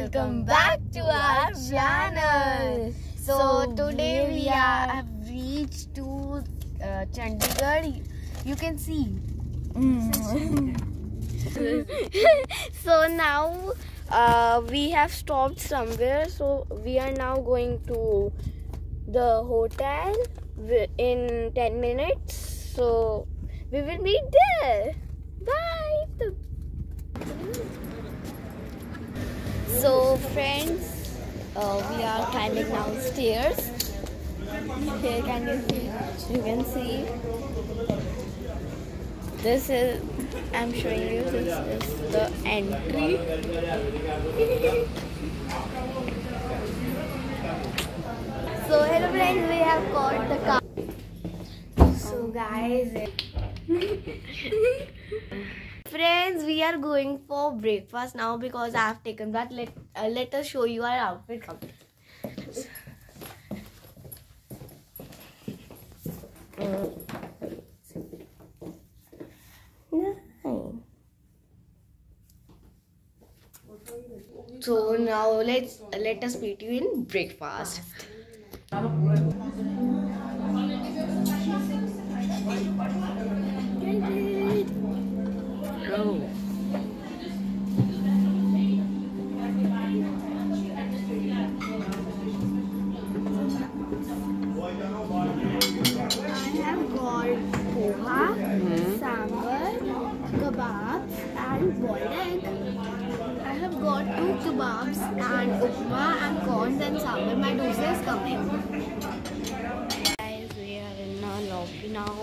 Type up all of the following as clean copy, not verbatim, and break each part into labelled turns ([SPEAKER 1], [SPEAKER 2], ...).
[SPEAKER 1] welcome back to our channel. So today we have reached to Chandigarh. You can see. So now we have stopped somewhere. So we are now going to the hotel in 10 minutes. So we will meet there. Bye. So friends, we are climbing down stairs. Here you can see. This is, I'm showing you, this is the entry. So hello friends, we have got the car. So guys, friends, we are going for breakfast now because I have taken bath. Let us show you our outfit. So now let us meet you in breakfast. Poha, sambar, kebabs and boiled egg. I have got 2 kebabs and upma and corn and sambar. My dosa is coming. Guys, we are in our lobby now.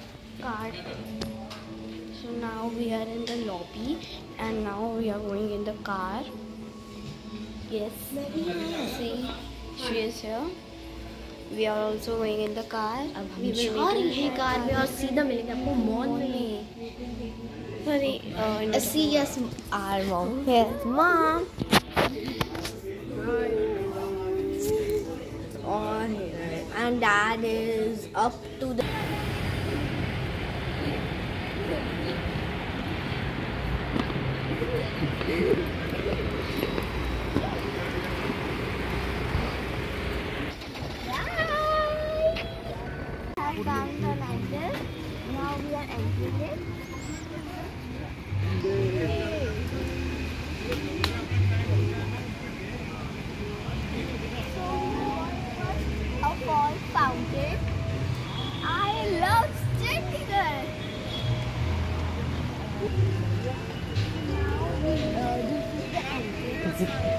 [SPEAKER 1] So now we are in the lobby and now we are going in the car. Yes, see, she is here. We are also going in the car. We will meet in the car में और सीधा मिलेंगे आपको mall में. Sorry, see, yes, our mom. Yes, mom. And dad is up to the. Down the landing. Now we are entering it. So a fall fountain. I love Chandigarh. Now this is the entrance.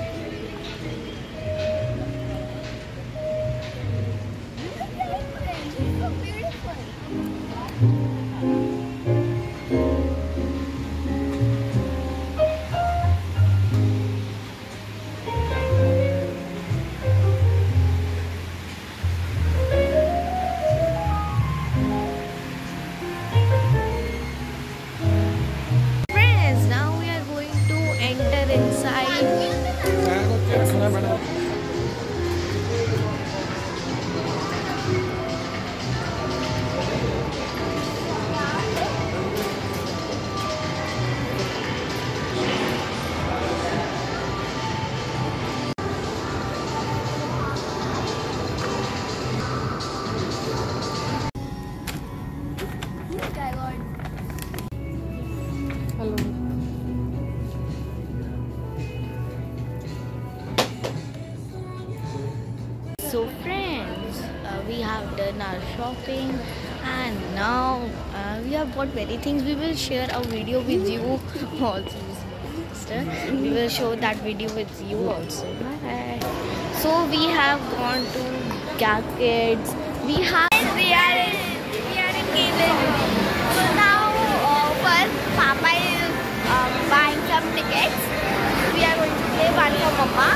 [SPEAKER 1] So friends, we have done our shopping and now we have bought many things. We will share a video with you also. We will show that video with you also. Bye. So we have gone to Gap Kids. We are in Cable. So now first Papa is buying some tickets. We are going to play one for Mama.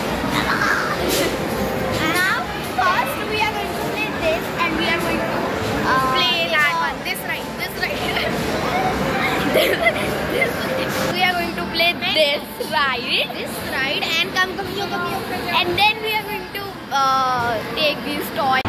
[SPEAKER 1] First, we are going to play this and we are going to play that one. This right. We are going to play this ride and come here. And then we are going to take these toys.